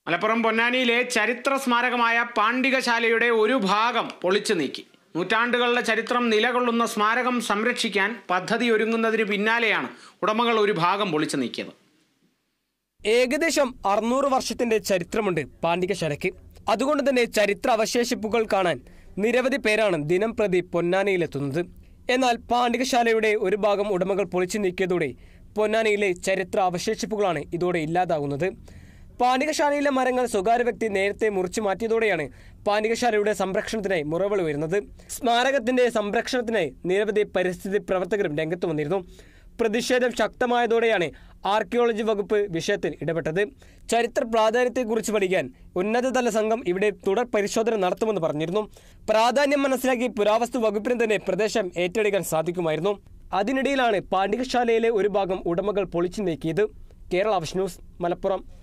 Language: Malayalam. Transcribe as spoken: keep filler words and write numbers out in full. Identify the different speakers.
Speaker 1: മലപ്പുറം പൊന്നാനിയിലെ ചരിത്ര സ്മാരകമായ പാണ്ഡികശാലയുടെ ഒരു ഭാഗം പൊളിച്ചു നീക്കി. നൂറ്റാണ്ടുകളുടെ ചരിത്രം നിലകൊള്ളുന്ന സ്മാരകം സംരക്ഷിക്കാൻ പദ്ധതി ഒരുങ്ങുന്നതിന് പിന്നാലെയാണ് ഉടമകൾ ഒരു ഭാഗം പൊളിച്ചു നീക്കിയത്.
Speaker 2: ഏകദേശം അറുന്നൂറ് വർഷത്തിന്റെ ചരിത്രമുണ്ട് പാണ്ഡികശാലയ്ക്ക്. അതുകൊണ്ട് തന്നെ ചരിത്ര അവശേഷിപ്പുകൾ കാണാൻ നിരവധി പേരാണ് ദിനം പ്രതി പൊന്നാനിയിലെത്തുന്നത്. എന്നാൽ പാണ്ഡികശാലയുടെ ഒരു ഭാഗം ഉടമകൾ പൊളിച്ചു നീക്കിയതോടെ പൊന്നാനിയിലെ ചരിത്ര അവശേഷിപ്പുകളാണ് ഇതോടെ ഇല്ലാതാകുന്നത്. പാണ്ഡികശാലയിലെ മരങ്ങൾ സ്വകാര്യ വ്യക്തി നേരത്തെ മുറിച്ചു മാറ്റിയതോടെയാണ് പാണ്ഡികശാലയുടെ സംരക്ഷണത്തിനായി മുറവിളി വരുന്നത്. സ്മാരകത്തിന്റെ സംരക്ഷണത്തിനായി നിരവധി പരിസ്ഥിതി പ്രവർത്തകരും രംഗത്ത് വന്നിരുന്നു. പ്രതിഷേധം ശക്തമായതോടെയാണ് ആർക്കിയോളജി വകുപ്പ് വിഷയത്തിൽ ഇടപെട്ടത്. ചരിത്ര പ്രാധാന്യത്തെക്കുറിച്ച് പഠിക്കാൻ ഉന്നതതല സംഘം ഇവിടെ തുടർ പരിശോധന നടത്തുമെന്ന് പറഞ്ഞിരുന്നു. പ്രാധാന്യം മനസ്സിലാക്കി പുരാവസ്തു വകുപ്പിന് തന്നെ പ്രദേശം ഏറ്റെടുക്കാൻ സാധിക്കുമായിരുന്നു. അതിനിടയിലാണ് പാണ്ഡികശാലയിലെ ഒരു ഭാഗം ഉടമകൾ പൊളിച്ചു നീക്കിയത്. Kerala vision news, Malappuram.